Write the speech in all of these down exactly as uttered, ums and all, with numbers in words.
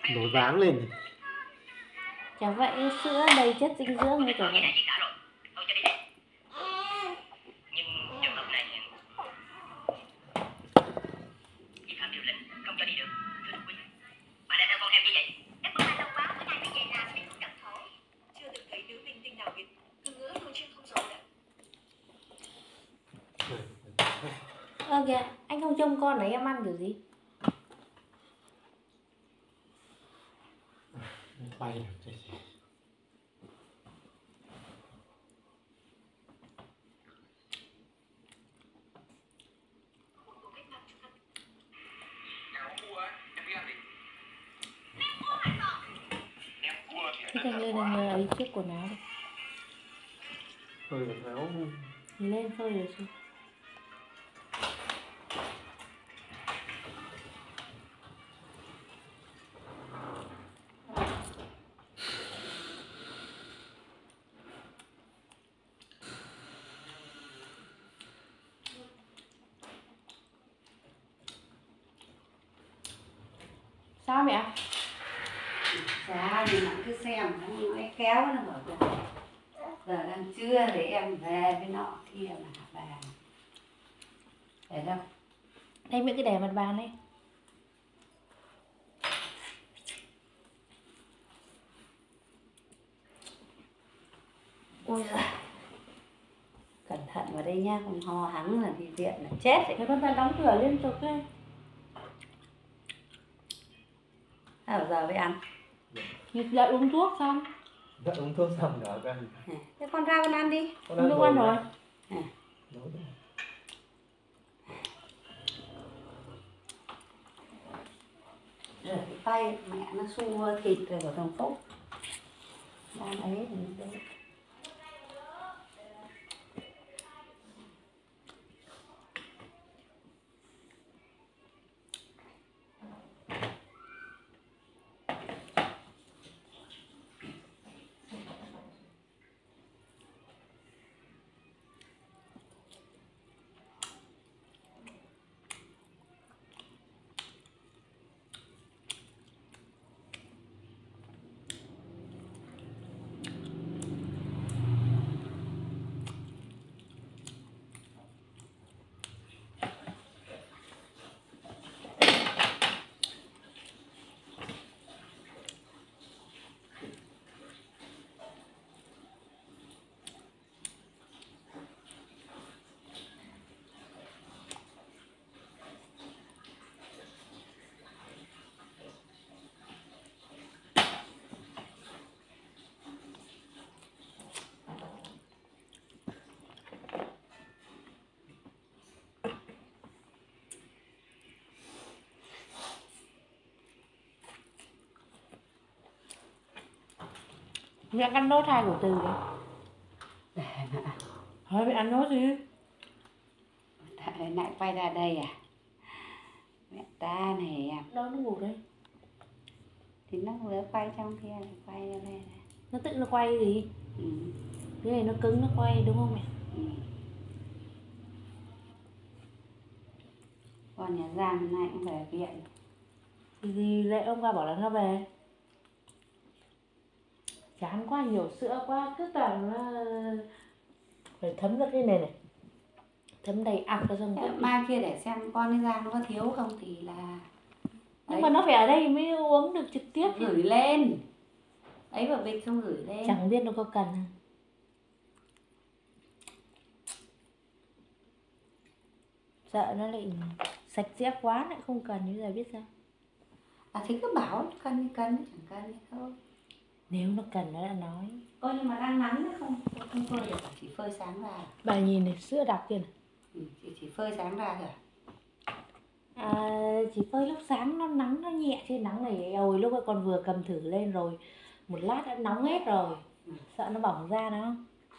nổi váng lên. Chả vậy, sữa đầy chất dinh dưỡng như kiểu vậy. Ơ kìa, anh không trông con đấy em ăn kiểu gì? Bay được cái gì? Thế anh lên anh ấy chiếc quần áo đi. Phơi quần áo. Lên phơi rồi chứ. Sao mẹ? Dạ, nhưng mà cứ xem nó nói kéo nó bảo giờ, giờ đang trưa để em về với nọ kia mà hạ bàn. Để đâu? Anh Mỹ cứ để mặt bàn ấy. Ôi giời. Cẩn thận vào đây nhá, không ho hắng là đi viện là chết đấy. Thế con ta đóng cửa liên tục ấy. Sao giờ mới ăn? Nhịp dậy uống thuốc xong. Đã uống thuốc xong đã ăn. Thế con ra con ăn đi. Con Con ăn không ăn rồi. À. Rửa cái tay mẹ nó xua thịt rồi vào thằng Phúc. Đang ấy thì nó đấy. Mẹ ăn nốt hai của từ đấy. Để mà ăn. Thôi mẹ ăn nốt gì? Tại lại quay ra đây à? Mẹ ta này em. Đâu nó ngủ đây? Thì nó vừa quay trong kia lại quay ra đây này. Nó tự nó quay gì? Ừ. Cái này nó cứng nó quay đúng không mẹ? Ừ. Con nhà Giang hôm nay cũng về viện. Thì gì lệ ông ra bảo là nó về. Chán quá, nhiều sữa quá, cứ toàn nó phải thấm ra cái này này. Thấm đầy ạc ra xong. Mai kia để xem con ấy Giang nó có thiếu không thì là. Nhưng Đấy. mà nó phải ở đây mới uống được trực tiếp. Gửi lên. Ấy vào bịch xong gửi lên. Chẳng biết nó có cần không. Sợ nó lại sạch sẽ quá lại không cần, như giờ biết sao. À thì cứ bảo cần thì cần, chẳng cần thì thôi. Nếu nó cần nó đã nói. Ôi nhưng mà đang nắng đấy không, không phơi được, chỉ phơi sáng ra. Bà nhìn này, sữa đặc kia này. Ừ, chỉ, chỉ phơi sáng ra thôi. À, chỉ phơi lúc sáng nó nắng nó nhẹ chứ nắng này ôi lúc ấy con vừa cầm thử lên rồi một lát đã nóng hết rồi. Ừ. Sợ nó bỏng da nó.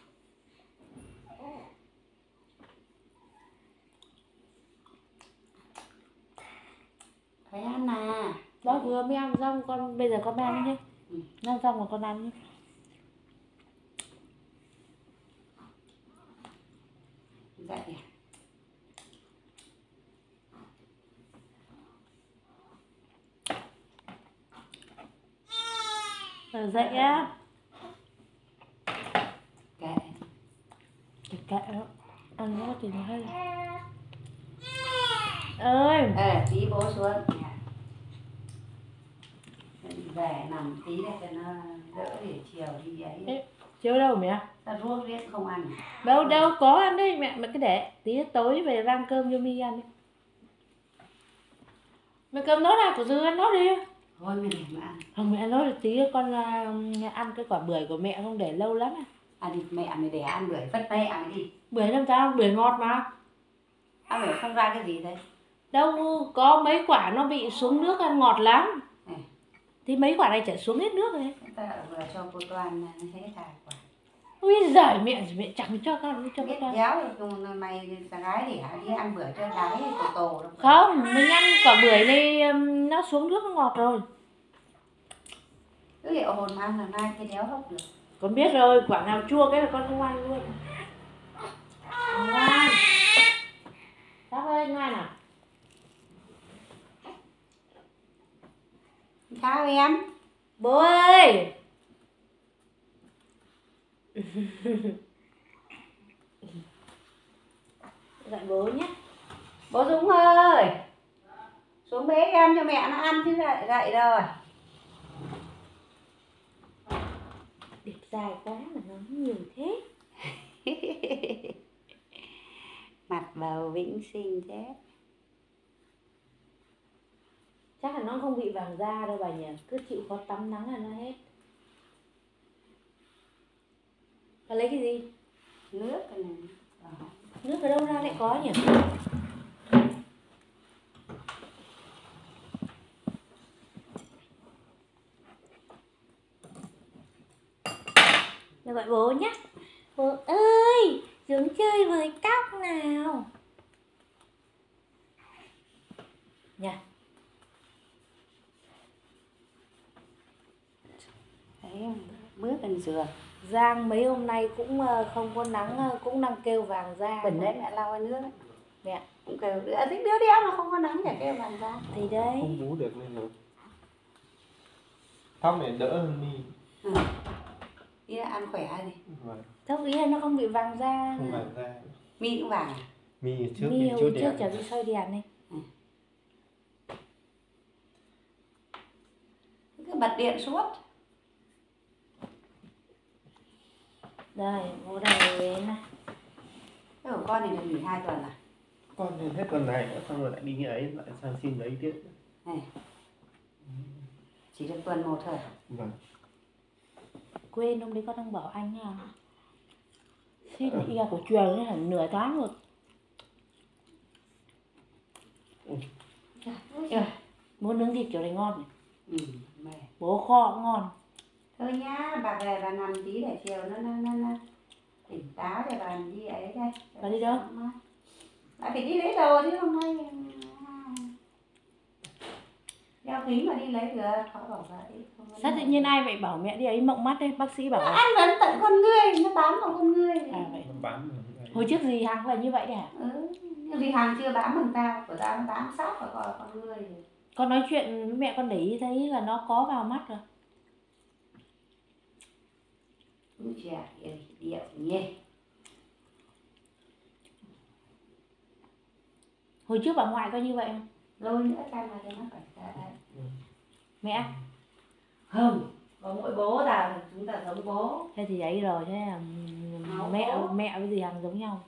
Thấy ăn à. Đó vừa mới ăn xong con bây giờ con mới ăn nhé. Ừ. Ăn xong rồi con ăn nhé. Dậy à? Rồi dậy á. Kệ. Thì kệ đó. Ăn nó thì nó hay. Ơi. Ê, tí bố xuống. Về nằm tí để cho nó đỡ để chiều đi ấy. Ê, chiều đâu mẹ? Ta ruốc riết không ăn. Đâu đâu có ăn đấy mẹ, mẹ cứ để tí tối về rang cơm cho Mi ăn đi. Mẹ cơm nấu ra của Dư ăn nấu đi. Thôi mẹ để mà ăn. Không mẹ nói được tí con uh, ăn cái quả bưởi của mẹ không để lâu lắm à. À đi mẹ mày để ăn bưởi vất mẹ mày đi. Bưởi làm sao? Bưởi ngọt mà. Ăn bưởi không ra cái gì đấy. Đâu có mấy quả nó bị xuống nước ăn ngọt lắm. Này. Thì mấy quả này chảy xuống hết nước rồi. Ta vừa cho cô Toàn hết hai quả. Ui giời mẹ mẹ chẳng cho con cho Biết con. déo thì mày thằng gái để đi ăn bưởi cho gái tổ tổ đâu. Không, mình ăn quả bưởi này um, nó xuống nước nó ngọt rồi. Cứ liệu hồn mà ăn là mai cái đéo hốc được. Con biết rồi, quả nào chua cái là con không ăn luôn. Ngoan. Sắp ơi, ngoan nào. Sao em? Bố ơi. Gọi bố nhé. Bố Dũng ơi. Xuống bế em cho mẹ nó ăn chứ dậy dậy rồi. Đẹp dài quá mà nó nhiều thế. Mặt bầu vĩnh sinh thế. Chắc là nó không bị vàng da đâu bà nhỉ. Cứ chịu khó tắm nắng là nó hết. Bà lấy cái gì? Nước cái này. Nước ở đâu ra lại có nhỉ? Để gọi bố nhé. Bố ơi, xuống chơi với tóc nào. Nha. Thấy không? Bước lên giường. Giang mấy hôm nay cũng không có nắng, cũng đang kêu vàng da. Bẩn đấy mẹ lau cái nước ấy. Mẹ Cũng kêu đứa thích đứa đéo mà không có nắng chả kêu vàng da. thì đấy. Không bú được nên là tóc này đỡ hơn Mi. Ừ. Ý là ăn khỏe gì? Vâng. Tóc ý là nó không bị vàng da. Không vàng da. Mi cũng vàng à? Mi trước Mi bị hồi chút trước đẹp. chả bị soi đèn này. Ừ. Cứ bật điện suốt. Đây, bố đây này. Cái của con này được nghỉ hai tuần à? Con nên hết tuần này nữa xong rồi lại đi nghỉ ấy lại sang xin giấy tiếp. Này. Chỉ được tuần một thôi. Vâng. Quên hôm đấy con đang bảo anh à. Xin y của truyền nó hẳn nửa tháng rồi. Ừ. Bố nướng thịt kiểu này ngon này. Ừ, mẹ. Bố kho cũng ngon. Thôi nhá, bà về bà nằm tí để chiều nó nó nó, nó tỉnh táo để bà đi ấy đây. Bà đi đâu? Bà phải đi lấy đồ chứ hôm nay đeo kính mà đi lấy được, khó bảo vậy. Sao tự nhiên ai vậy bảo mẹ đi ấy mộng mắt đấy, bác sĩ bảo. Nó ăn vẫn tận con ngươi, nó bám vào con ngươi. À vậy. Nó bám vào cái này. Hồi trước gì hàng là như vậy đấy hả? Ừ, nhưng vì hàng chưa bám bằng tao, của tao nó bám sát vào con, con ngươi. Con nói chuyện với mẹ con để ý thấy là nó có vào mắt rồi. Úi chà, điệu nhé. Hồi trước bà ngoại có như vậy không? Lôi nữa chăm vào cho nó phải ra đây. Mẹ? Không, có mỗi bố ta thì chúng ta giống bố. Thế thì ấy rồi, thế là Máu mẹ bố. mẹ với dì Hằng giống nhau.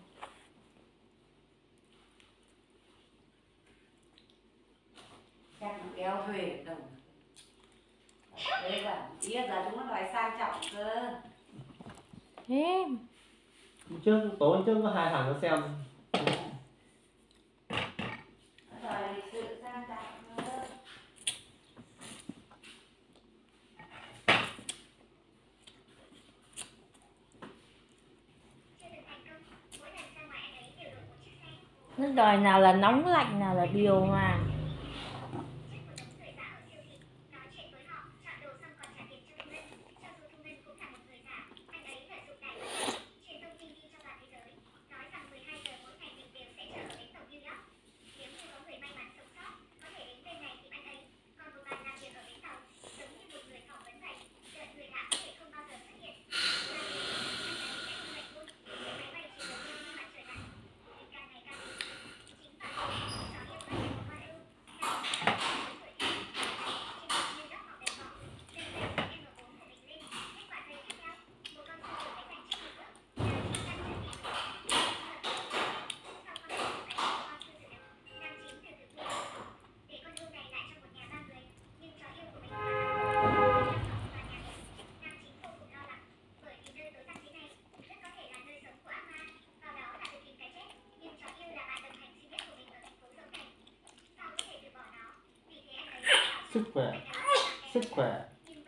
Chắc nó đeo thuê ở đâu. Đấy là, ý là giờ chúng nó đòi sang trọng cơ. Thế Trước tối trước có hai hàng nó xem. Nó đòi lịch sự sang trọng cơ. nó đòi nào là nóng lạnh, nào là điều hòa. sức khỏe, sức khỏe.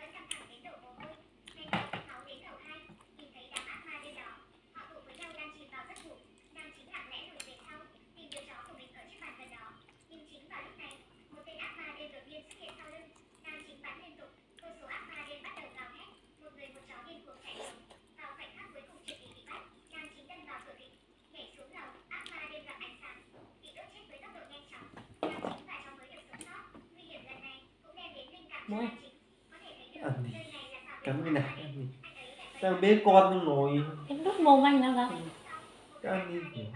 Muối. Ăn đi, cắn cái nào ăn đi. Sao bế con trong nồi. Em đút mồm anh nào đâu. Ăn đi kiểu.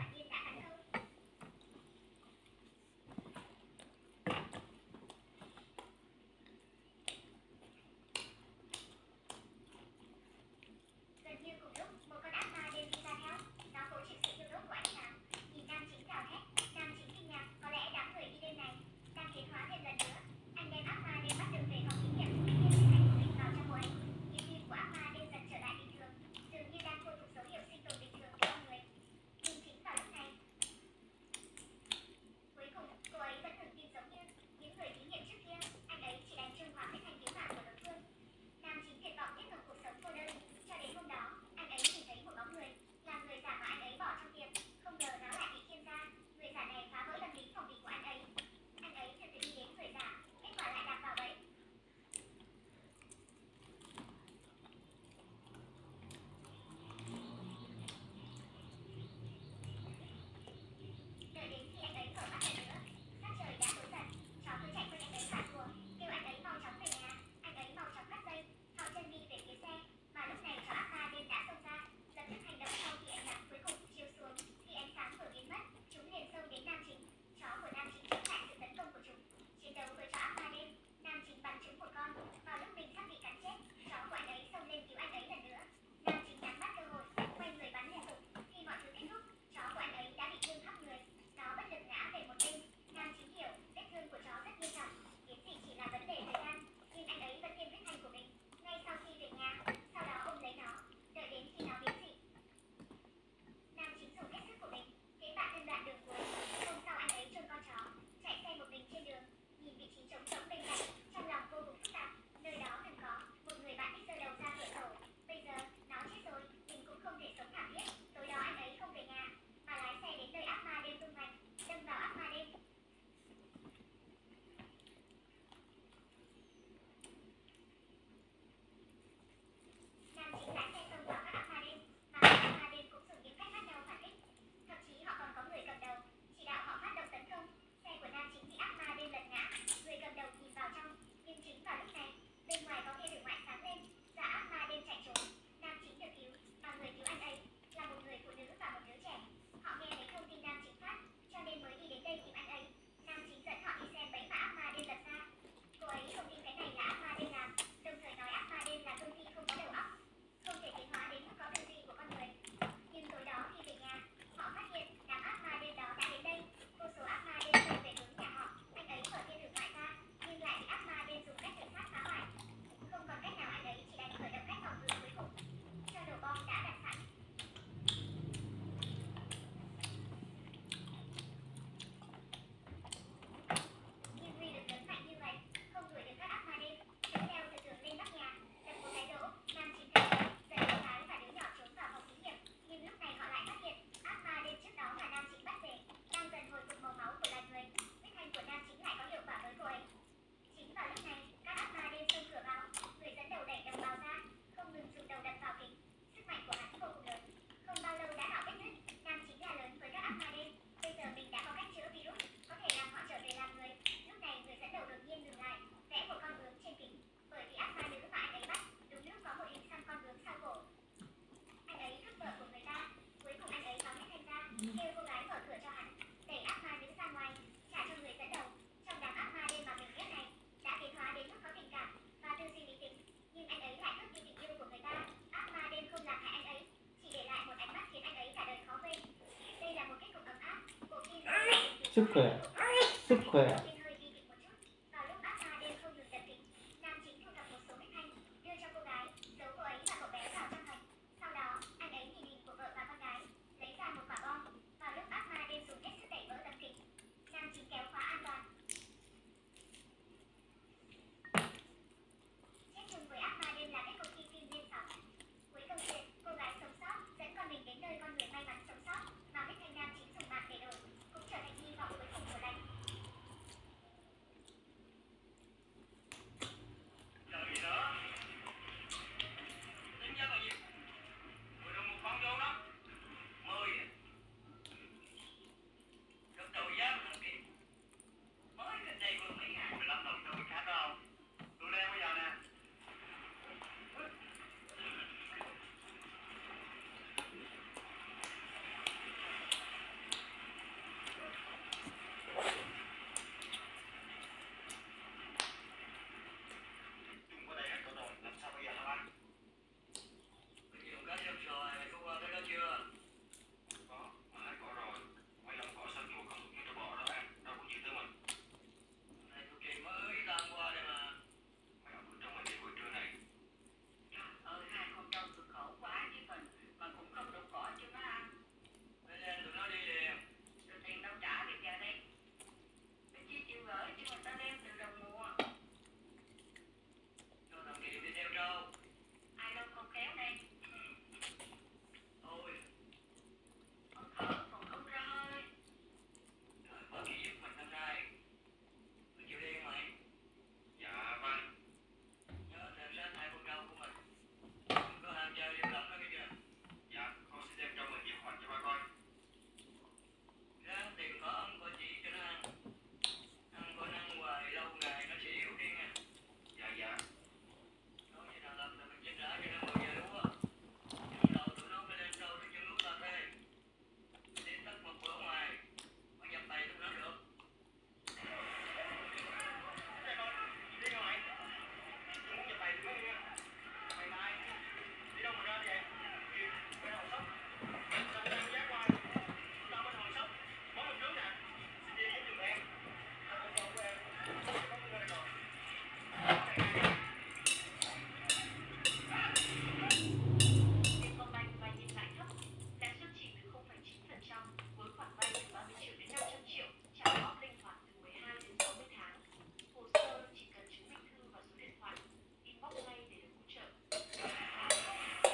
Sức khỏe, sức khỏe.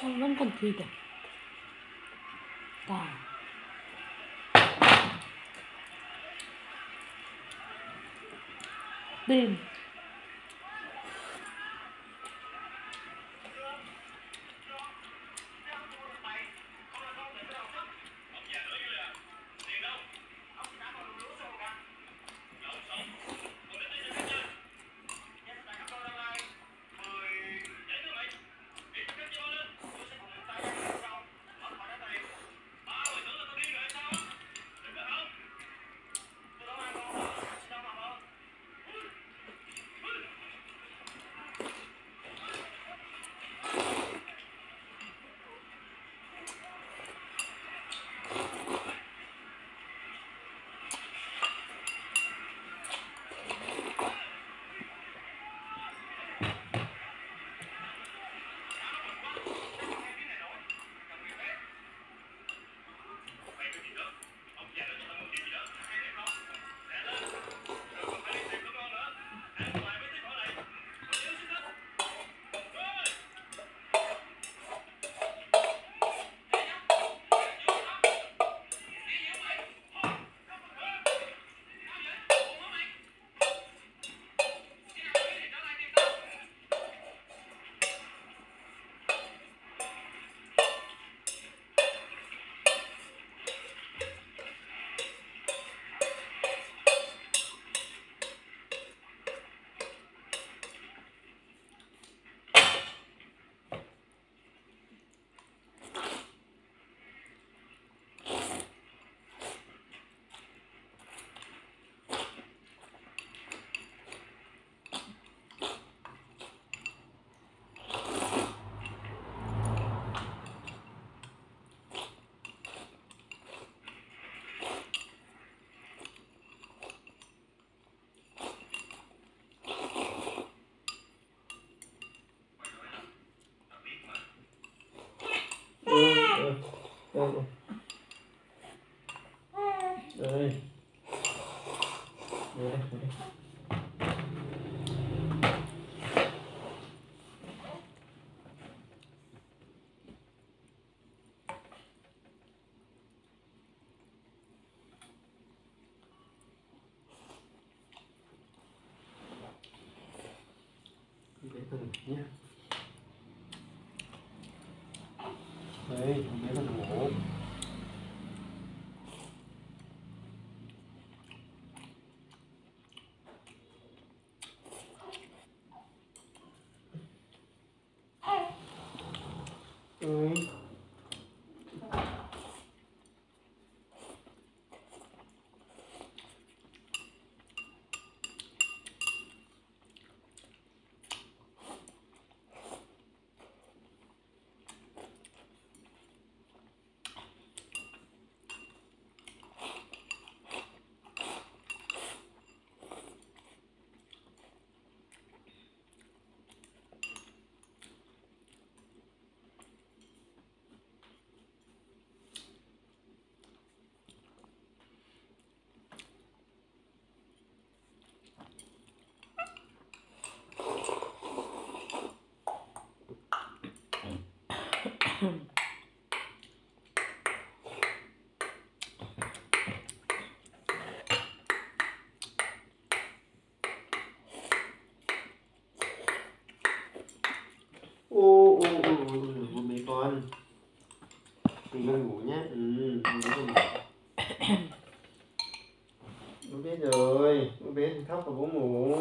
Trong vẫn còn thịt à? Cả. Bìm. Ừ, ừ, ừ, ừ. Đây. Đây, đây, đây. Bé cần nhé. Đây, bé cần ngủ. Ừ. Ô, ô, ô, ô, ô, mấy con. Mình đang ngủ nhé. Ừ, mình đang ngủ. Bố biết rồi, bố biết thì khóc và bố ngủ.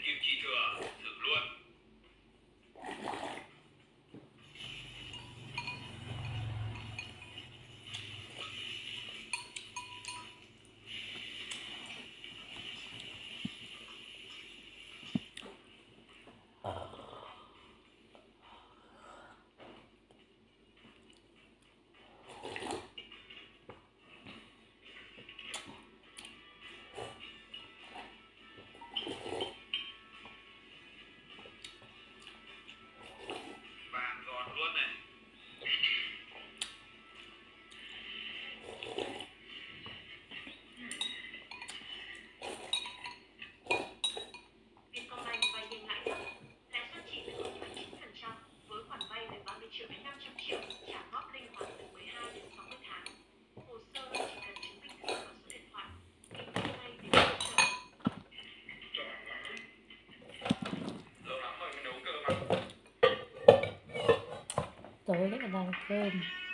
kịp chi thừa, thử luôn. Vàng giòn luôn này. Vietcombank vay tiền lãi thấp, lãi suất chỉ từ không phẩy chín phần trăm với khoản vay từ ba mươi triệu đến năm trăm triệu, trả góp linh hoạt từ mười hai đến sáu mươi tháng. Hồ sơ chỉ cần chứng minh thư và số điện thoại. Vietcombank đến hỗ trợ. Tròn lắm. Lâu lắm rồi mới nấu cơm à? Tối đấy còn đang ăn cơm.